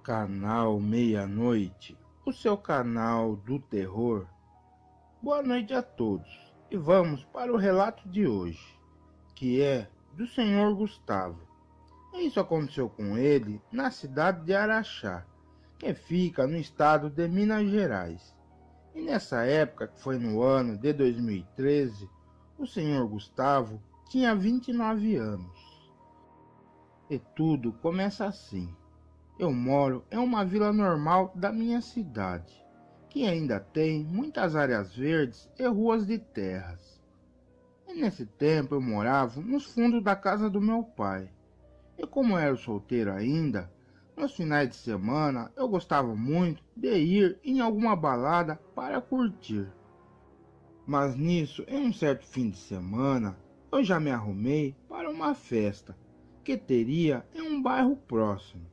Canal Meia-Noite, o seu canal do terror. Boa noite a todos e vamos para o relato de hoje, que é do Sr. Gustavo. Isso aconteceu com ele na cidade de Araxá, que fica no estado de Minas Gerais. E nessa época, que foi no ano de 2013, o Sr. Gustavo tinha 29 anos. E tudo começa assim. Eu moro em uma vila normal da minha cidade, que ainda tem muitas áreas verdes e ruas de terras. E nesse tempo eu morava nos fundos da casa do meu pai. E como era solteiro ainda, nos finais de semana eu gostava muito de ir em alguma balada para curtir. Mas nisso, em um certo fim de semana, eu já me arrumei para uma festa que teria em um bairro próximo.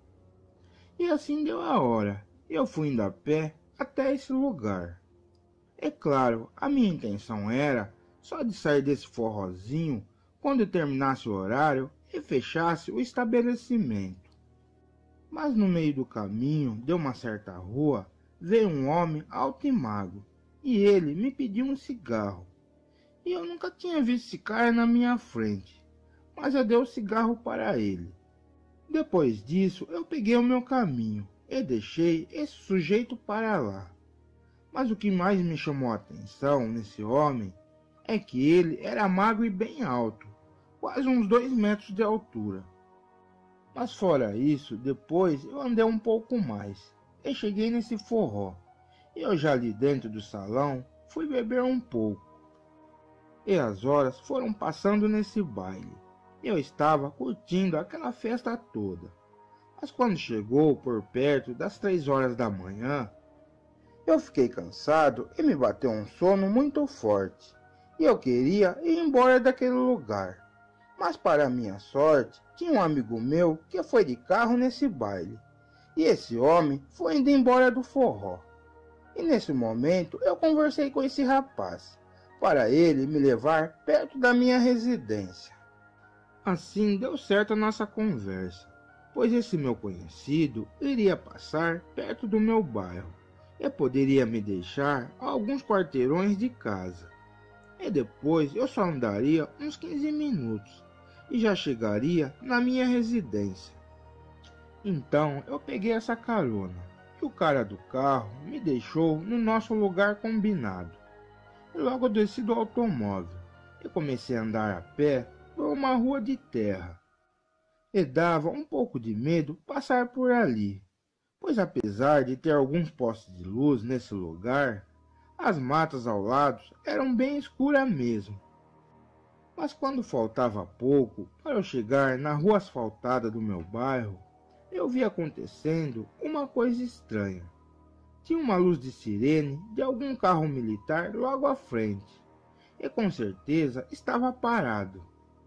E assim deu a hora, eu fui indo a pé até esse lugar. É claro, a minha intenção era só de sair desse forrozinho quando terminasse o horário e fechasse o estabelecimento. Mas no meio do caminho de uma certa rua, veio um homem alto e magro, e ele me pediu um cigarro. E eu nunca tinha visto esse cara na minha frente, mas eu dei o cigarro para ele. Depois disso, eu peguei o meu caminho e deixei esse sujeito para lá. Mas o que mais me chamou a atenção nesse homem é que ele era magro e bem alto, quase uns 2 metros de altura. Mas fora isso, depois eu andei um pouco mais e cheguei nesse forró. Eu já ali dentro do salão fui beber um pouco. E as horas foram passando nesse baile. Eu estava curtindo aquela festa toda. Mas quando chegou por perto das 3 horas da manhã, eu fiquei cansado e me bateu um sono muito forte. E eu queria ir embora daquele lugar. Mas para minha sorte, tinha um amigo meu que foi de carro nesse baile. E esse homem foi indo embora do forró. E nesse momento eu conversei com esse rapaz, para ele me levar perto da minha residência. Assim deu certo a nossa conversa, pois esse meu conhecido iria passar perto do meu bairro e poderia me deixar a alguns quarteirões de casa. E depois eu só andaria uns 15 minutos e já chegaria na minha residência. Então eu peguei essa carona e o cara do carro me deixou no nosso lugar combinado. E logo eu desci do automóvel e comecei a andar a pé por uma rua de terra. E dava um pouco de medo passar por ali, pois apesar de ter alguns postes de luz nesse lugar, as matas ao lado eram bem escuras mesmo. Mas quando faltava pouco para eu chegar na rua asfaltada do meu bairro, eu vi acontecendo uma coisa estranha. Tinha uma luz de sirene de algum carro militar logo à frente, e com certeza estava parado.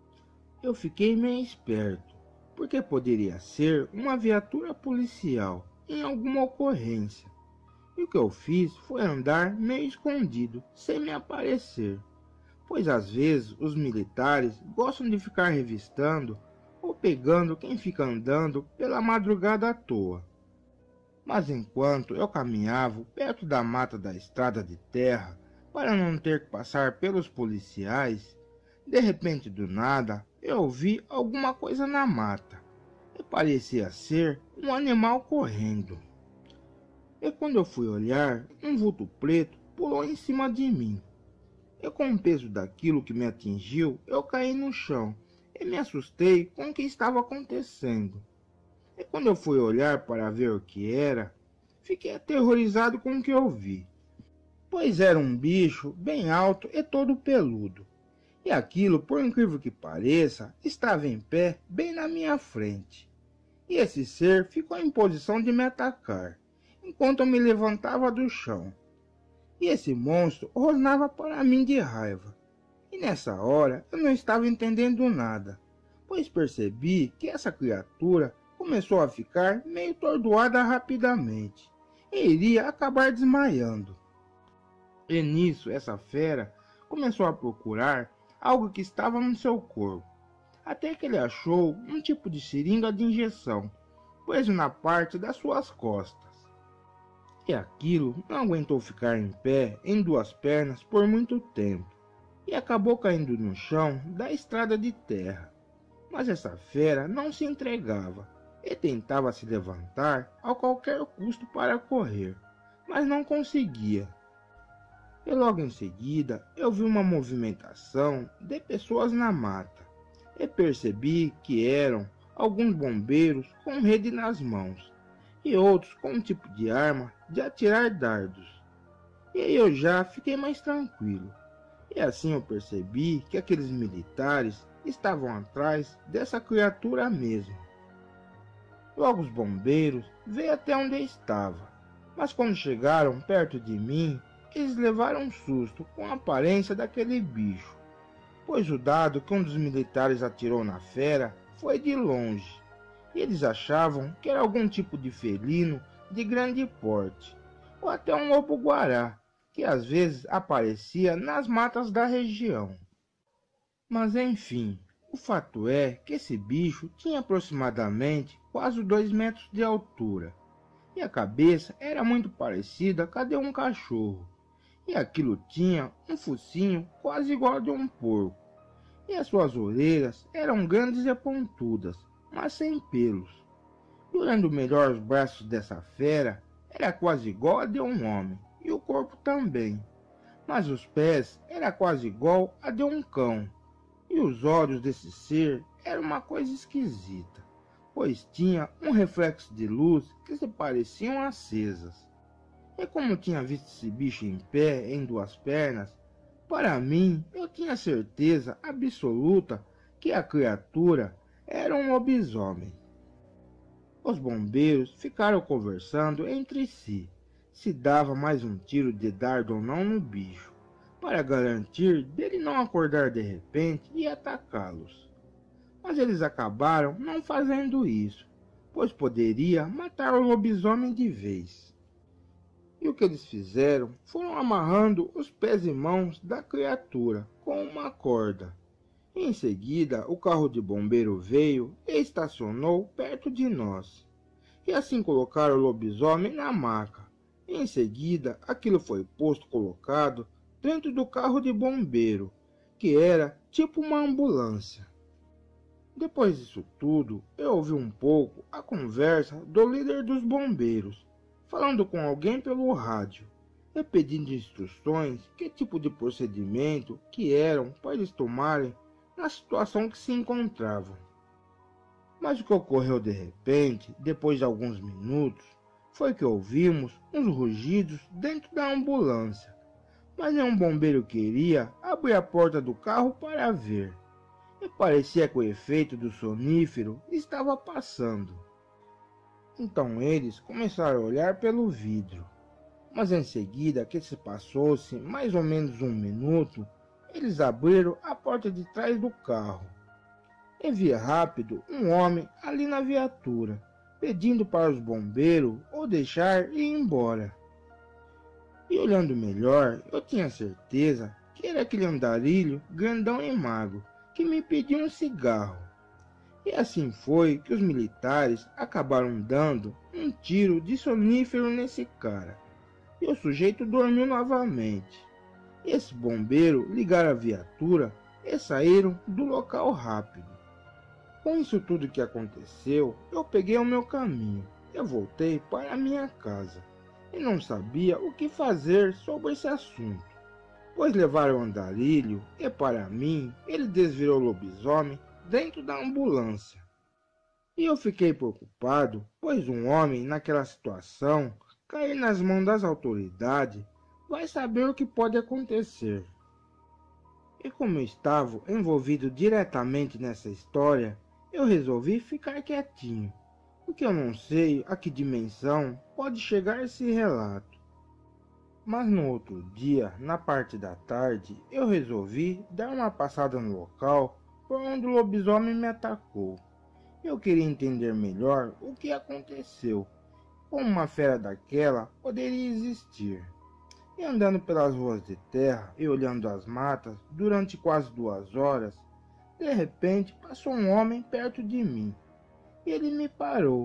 Eu fiquei meio esperto, porque poderia ser uma viatura policial em alguma ocorrência. E o que eu fiz foi andar meio escondido, sem me aparecer, pois às vezes os militares gostam de ficar revistando ou pegando quem fica andando pela madrugada à toa. Mas enquanto eu caminhava perto da mata da estrada de terra, para não ter que passar pelos policiais, de repente do nada eu ouvi alguma coisa na mata, e parecia ser um animal correndo. E quando eu fui olhar, um vulto preto pulou em cima de mim. E com o peso daquilo que me atingiu, eu caí no chão e me assustei com o que estava acontecendo. E quando eu fui olhar para ver o que era, fiquei aterrorizado com o que eu vi, pois era um bicho bem alto e todo peludo. E aquilo, por incrível que pareça, estava em pé bem na minha frente. E esse ser ficou em posição de me atacar, enquanto eu me levantava do chão. E esse monstro rosnava para mim de raiva. E nessa hora eu não estava entendendo nada, pois percebi que essa criatura começou a ficar meio tordoada rapidamente e iria acabar desmaiando. E nisso essa fera começou a procurar algo que estava no seu corpo, até que ele achou um tipo de seringa de injeção, preso na parte das suas costas. E aquilo não aguentou ficar em pé em duas pernas por muito tempo, e acabou caindo no chão da estrada de terra. Mas essa fera não se entregava, e tentava se levantar a qualquer custo para correr, mas não conseguia. E logo em seguida eu vi uma movimentação de pessoas na mata, e percebi que eram alguns bombeiros com rede nas mãos, e outros com um tipo de arma de atirar dardos. E aí eu já fiquei mais tranquilo, e assim eu percebi que aqueles militares estavam atrás dessa criatura mesmo. Logo os bombeiros veio até onde eu estava, mas quando chegaram perto de mim, eles levaram um susto com a aparência daquele bicho, pois o dado que um dos militares atirou na fera foi de longe, e eles achavam que era algum tipo de felino de grande porte, ou até um lobo-guará, que às vezes aparecia nas matas da região. Mas enfim, o fato é que esse bicho tinha aproximadamente quase 2 metros de altura, e a cabeça era muito parecida com a de um cachorro, e aquilo tinha um focinho quase igual ao de um porco, e as suas orelhas eram grandes e pontudas, mas sem pelos. E olhando melhor os braços dessa fera, era quase igual a de um homem, e o corpo também, mas os pés era quase igual a de um cão, e os olhos desse ser eram uma coisa esquisita, pois tinha um reflexo de luz que se pareciam acesas. E como tinha visto esse bicho em pé, em duas pernas, para mim eu tinha certeza absoluta que a criatura era um lobisomem. Os bombeiros ficaram conversando entre si, se dava mais um tiro de dardo ou não no bicho, para garantir dele não acordar de repente e atacá-los. Mas eles acabaram não fazendo isso, pois poderia matar o lobisomem de vez. E o que eles fizeram foram amarrando os pés e mãos da criatura com uma corda. Em seguida, o carro de bombeiro veio e estacionou perto de nós. E assim colocaram o lobisomem na maca. Em seguida, aquilo foi colocado dentro do carro de bombeiro, que era tipo uma ambulância. Depois disso tudo, eu ouvi um pouco a conversa do líder dos bombeiros, falando com alguém pelo rádio, e pedindo instruções que tipo de procedimento que eram para eles tomarem na situação que se encontravam. Mas o que ocorreu de repente, depois de alguns minutos, foi que ouvimos uns rugidos dentro da ambulância, mas nenhum bombeiro queria abrir a porta do carro para ver, e parecia que o efeito do sonífero estava passando. Então eles começaram a olhar pelo vidro, mas em seguida que se passou-se mais ou menos um minuto, eles abriram a porta de trás do carro. E vi rápido um homem ali na viatura, pedindo para os bombeiros o deixar ir embora. E olhando melhor, eu tinha certeza que era aquele andarilho grandão e magro que me pediu um cigarro. E assim foi que os militares acabaram dando um tiro de sonífero nesse cara, e o sujeito dormiu novamente. E esse bombeiro ligaram a viatura e saíram do local rápido. Com isso tudo que aconteceu, eu peguei o meu caminho e voltei para a minha casa, e não sabia o que fazer sobre esse assunto, pois levaram o andarilho e para mim ele desvirou o lobisomem dentro da ambulância. E eu fiquei preocupado, pois um homem naquela situação, cair nas mãos das autoridades, vai saber o que pode acontecer. E como eu estava envolvido diretamente nessa história, eu resolvi ficar quietinho, porque eu não sei a que dimensão pode chegar esse relato. Mas no outro dia, na parte da tarde, eu resolvi dar uma passada no local por onde o lobisomem me atacou. Eu queria entender melhor o que aconteceu, como uma fera daquela poderia existir. E andando pelas ruas de terra e olhando as matas durante quase 2 horas, de repente passou um homem perto de mim. E ele me parou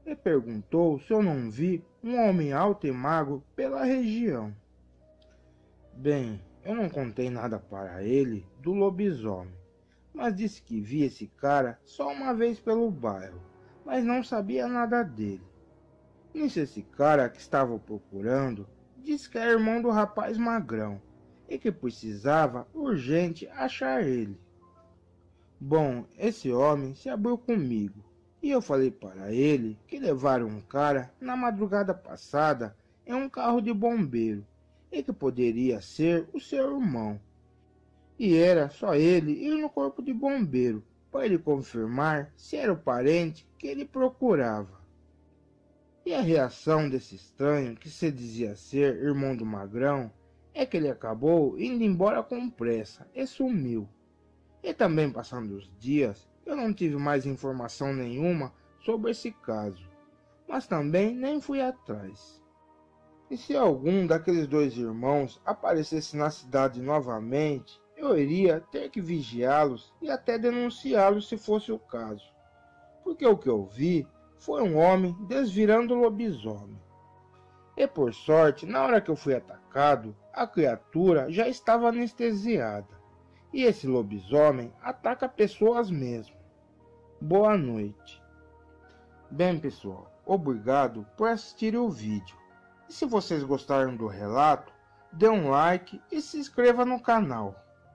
e perguntou se eu não vi um homem alto e magro pela região. Bem, eu não contei nada para ele do lobisomem, mas disse que vi esse cara só uma vez pelo bairro, mas não sabia nada dele. Nisso, esse cara que estava procurando disse que era irmão do rapaz magrão e que precisava urgente achar ele. Bom, esse homem se abriu comigo e eu falei para ele que levaram um cara na madrugada passada em um carro de bombeiro e que poderia ser o seu irmão. E era só ele ir no corpo de bombeiro para ele confirmar se era o parente que ele procurava. E a reação desse estranho, que se dizia ser irmão do magrão, é que ele acabou indo embora com pressa e sumiu. E também, passando os dias, eu não tive mais informação nenhuma sobre esse caso, mas também nem fui atrás. E se algum daqueles dois irmãos aparecesse na cidade novamente, eu iria ter que vigiá-los e até denunciá-los se fosse o caso, porque o que eu vi foi um homem desvirando o lobisomem. E por sorte, na hora que eu fui atacado, a criatura já estava anestesiada. E esse lobisomem ataca pessoas mesmo. Boa noite. Bem, pessoal, obrigado por assistirem o vídeo. E se vocês gostaram do relato, dê um like e se inscreva no canal.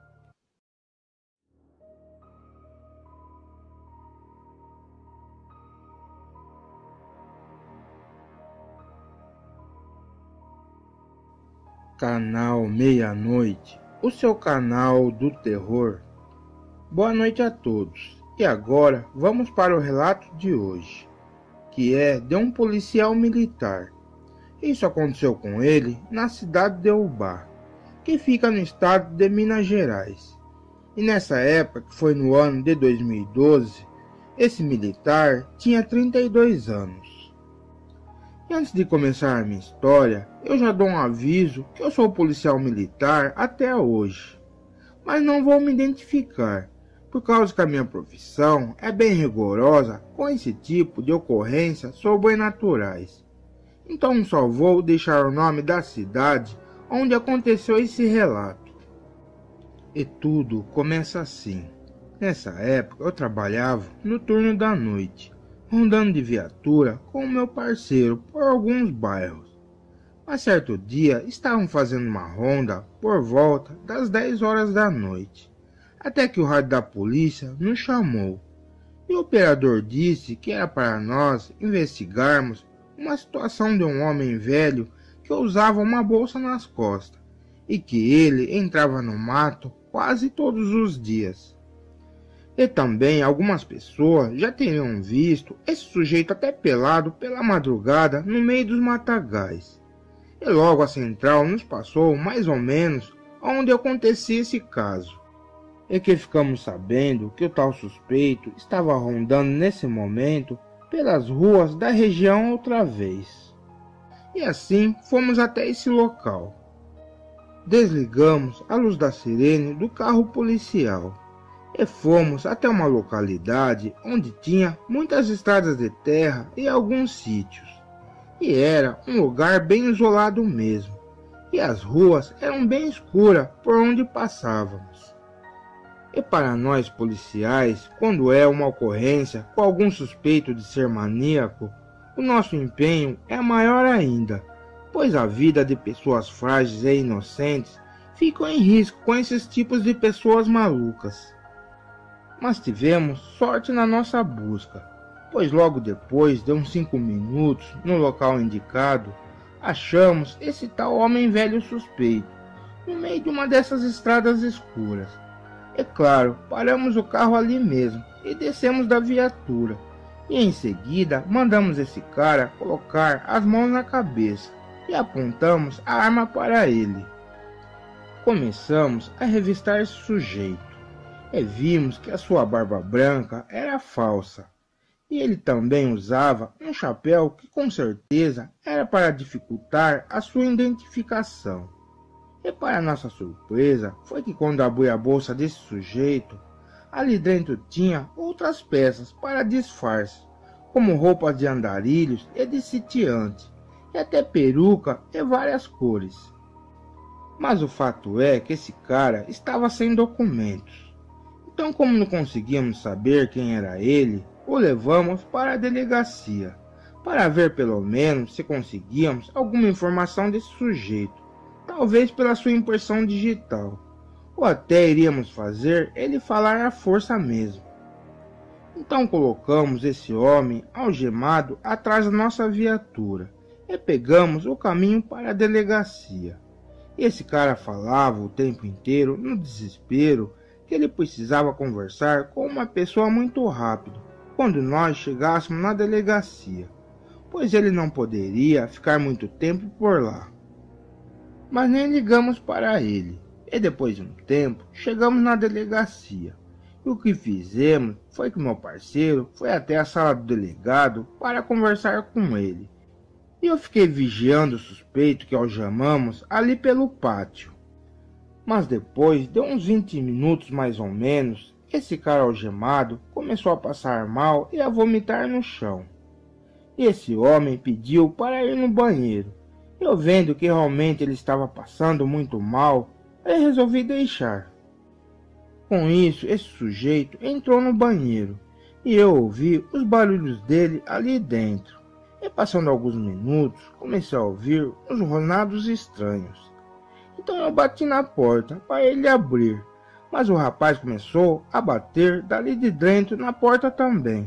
Canal Meia-Noite, o seu canal do terror. Boa noite a todos. E agora vamos para o relato de hoje, que é de um policial militar. Isso aconteceu com ele na cidade de Ubá, que fica no estado de Minas Gerais. E nessa época, que foi no ano de 2012, esse militar tinha 32 anos. E antes de começar a minha história, eu já dou um aviso que eu sou policial militar até hoje. Mas não vou me identificar, por causa que a minha profissão é bem rigorosa com esse tipo de ocorrências sobrenaturais. Então só vou deixar o nome da cidade onde aconteceu esse relato. E tudo começa assim. Nessa época eu trabalhava no turno da noite, rondando de viatura com o meu parceiro por alguns bairros. Mas certo dia estavam fazendo uma ronda por volta das 10 horas da noite, até que o rádio da polícia nos chamou. E o operador disse que era para nós investigarmos uma situação de um homem velho que usava uma bolsa nas costas e que ele entrava no mato quase todos os dias. E também algumas pessoas já teriam visto esse sujeito até pelado pela madrugada no meio dos matagais. E logo a central nos passou mais ou menos onde acontecia esse caso. E que ficamos sabendo que o tal suspeito estava rondando nesse momento pelas ruas da região outra vez. E assim fomos até esse local. Desligamos a luz da sirene do carro policial e fomos até uma localidade onde tinha muitas estradas de terra e alguns sítios. E era um lugar bem isolado mesmo, e as ruas eram bem escuras por onde passávamos. E para nós policiais, quando é uma ocorrência com algum suspeito de ser maníaco, o nosso empenho é maior ainda, pois a vida de pessoas frágeis e inocentes fica em risco com esses tipos de pessoas malucas. Mas tivemos sorte na nossa busca, pois logo depois de uns 5 minutos no local indicado, achamos esse tal homem velho suspeito, no meio de uma dessas estradas escuras. É claro, paramos o carro ali mesmo e descemos da viatura, e em seguida mandamos esse cara colocar as mãos na cabeça e apontamos a arma para ele. Começamos a revistar esse sujeito. E vimos que a sua barba branca era falsa, e ele também usava um chapéu que com certeza era para dificultar a sua identificação. E para nossa surpresa, foi que quando abri a bolsa desse sujeito, ali dentro tinha outras peças para disfarce, como roupas de andarilhos e de sitiante, e até peruca e várias cores. Mas o fato é que esse cara estava sem documentos. Então, como não conseguíamos saber quem era ele, o levamos para a delegacia, para ver pelo menos se conseguíamos alguma informação desse sujeito, talvez pela sua impressão digital, ou até iríamos fazer ele falar à força mesmo. Então colocamos esse homem algemado atrás da nossa viatura e pegamos o caminho para a delegacia. Esse cara falava o tempo inteiro no desespero que ele precisava conversar com uma pessoa muito rápido quando nós chegássemos na delegacia, pois ele não poderia ficar muito tempo por lá. Mas nem ligamos para ele, e depois de um tempo chegamos na delegacia. E o que fizemos foi que meu parceiro foi até a sala do delegado para conversar com ele. E eu fiquei vigiando o suspeito que algemamos ali pelo pátio. Mas depois de uns 20 minutos mais ou menos, esse cara algemado começou a passar mal e a vomitar no chão. E esse homem pediu para ir no banheiro. Eu vendo que realmente ele estava passando muito mal, eu resolvi deixar. Com isso, esse sujeito entrou no banheiro e eu ouvi os barulhos dele ali dentro. E passando alguns minutos, comecei a ouvir uns rosnados estranhos. Então eu bati na porta para ele abrir, mas o rapaz começou a bater dali de dentro na porta também.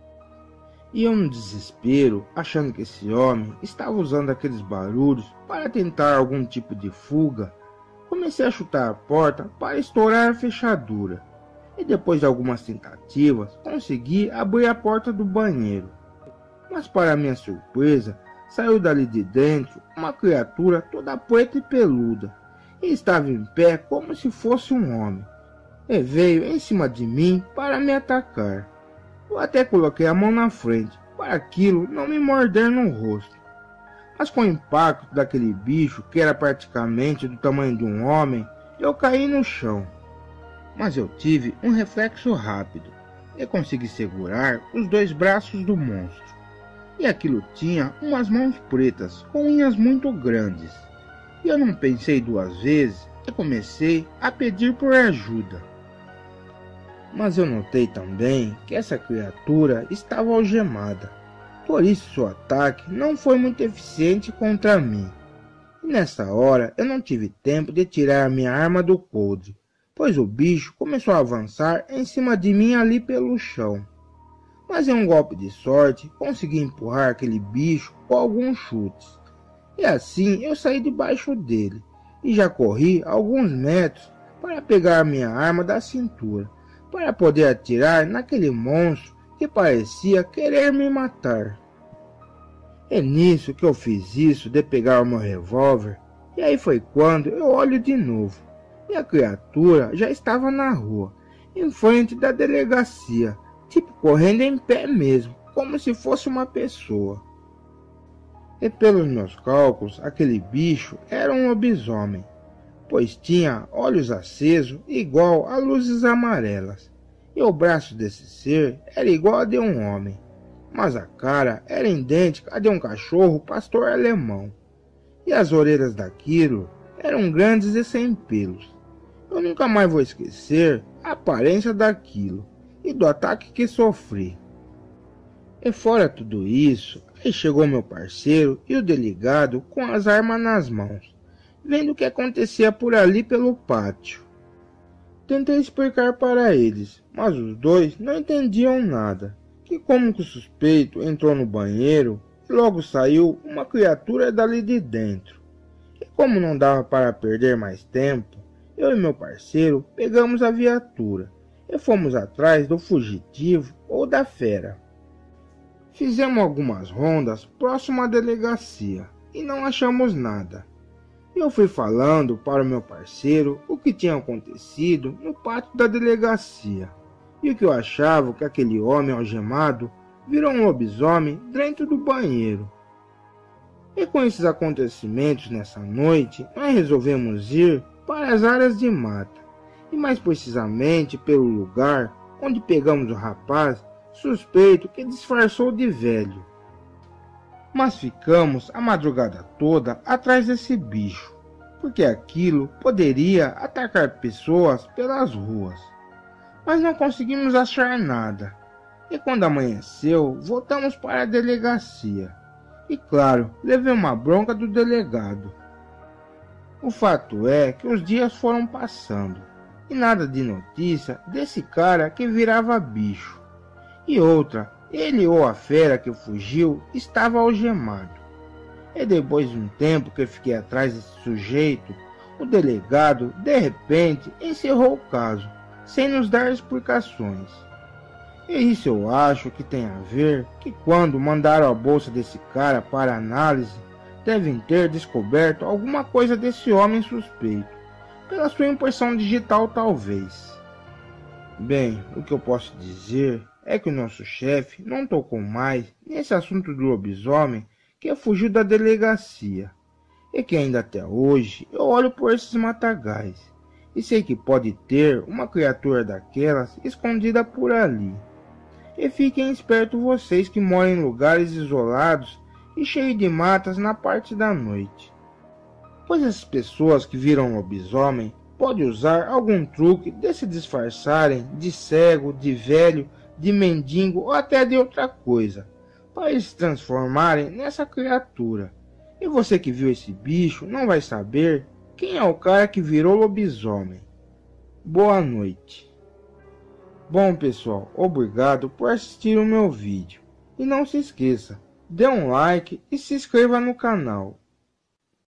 E eu, no desespero, achando que esse homem estava usando aqueles barulhos para tentar algum tipo de fuga, comecei a chutar a porta para estourar a fechadura. E depois de algumas tentativas, consegui abrir a porta do banheiro. Mas para minha surpresa, saiu dali de dentro uma criatura toda preta e peluda, e estava em pé como se fosse um homem, e veio em cima de mim para me atacar. Eu até coloquei a mão na frente, para aquilo não me morder no rosto. Mas com o impacto daquele bicho, que era praticamente do tamanho de um homem, eu caí no chão. Mas eu tive um reflexo rápido, e consegui segurar os dois braços do monstro. E aquilo tinha umas mãos pretas, com unhas muito grandes. E eu não pensei duas vezes, e comecei a pedir por ajuda. Mas eu notei também que essa criatura estava algemada, por isso seu ataque não foi muito eficiente contra mim. E nessa hora eu não tive tempo de tirar a minha arma do coldre, pois o bicho começou a avançar em cima de mim ali pelo chão. Mas em um golpe de sorte consegui empurrar aquele bicho com alguns chutes, e assim eu saí debaixo dele, e já corri alguns metros para pegar a minha arma da cintura, para poder atirar naquele monstro que parecia querer me matar. É nisso que eu fiz isso de pegar o meu revólver, e aí foi quando eu olho de novo, e a criatura já estava na rua, em frente da delegacia, tipo correndo em pé mesmo, como se fosse uma pessoa. E pelos meus cálculos, aquele bicho era um lobisomem, pois tinha olhos acesos igual a luzes amarelas, e o braço desse ser era igual a de um homem, mas a cara era idêntica a de um cachorro pastor alemão, e as orelhas daquilo eram grandes e sem pelos. Eu nunca mais vou esquecer a aparência daquilo e do ataque que sofri. E fora tudo isso, aí chegou meu parceiro e o delegado com as armas nas mãos, vendo o que acontecia por ali pelo pátio. Tentei explicar para eles, mas os dois não entendiam nada, que como que o suspeito entrou no banheiro e logo saiu uma criatura dali de dentro. E como não dava para perder mais tempo, eu e meu parceiro pegamos a viatura e fomos atrás do fugitivo ou da fera. Fizemos algumas rondas próximo à delegacia e não achamos nada. Eu fui falando para o meu parceiro o que tinha acontecido no pátio da delegacia e o que eu achava que aquele homem algemado virou um lobisomem dentro do banheiro. E com esses acontecimentos nessa noite, nós resolvemos ir para as áreas de mata, e mais precisamente pelo lugar onde pegamos o rapaz suspeito que disfarçou de velho. Mas ficamos a madrugada toda atrás desse bicho, porque aquilo poderia atacar pessoas pelas ruas. Mas não conseguimos achar nada. E quando amanheceu, voltamos para a delegacia. E claro, levei uma bronca do delegado. O fato é que os dias foram passando, e nada de notícia desse cara que virava bicho. E outra, ele ou a fera que fugiu estava algemado. E depois de um tempo que fiquei atrás desse sujeito, o delegado, de repente, encerrou o caso, sem nos dar explicações. E isso eu acho que tem a ver que quando mandaram a bolsa desse cara para análise, devem ter descoberto alguma coisa desse homem suspeito, pela sua impressão digital talvez. Bem, o que eu posso dizer é que o nosso chefe não tocou mais nesse assunto do lobisomem que fugiu da delegacia, e que ainda até hoje eu olho por esses matagais, e sei que pode ter uma criatura daquelas escondida por ali. E fiquem espertos vocês que moram em lugares isolados e cheios de matas na parte da noite, pois as pessoas que viram lobisomem podem usar algum truque de se disfarçarem de cego, de velho, de mendigo ou até de outra coisa, para eles se transformarem nessa criatura. E você que viu esse bicho não vai saber quem é o cara que virou lobisomem. Boa noite. Bom pessoal, obrigado por assistir o meu vídeo. E não se esqueça, dê um like e se inscreva no canal.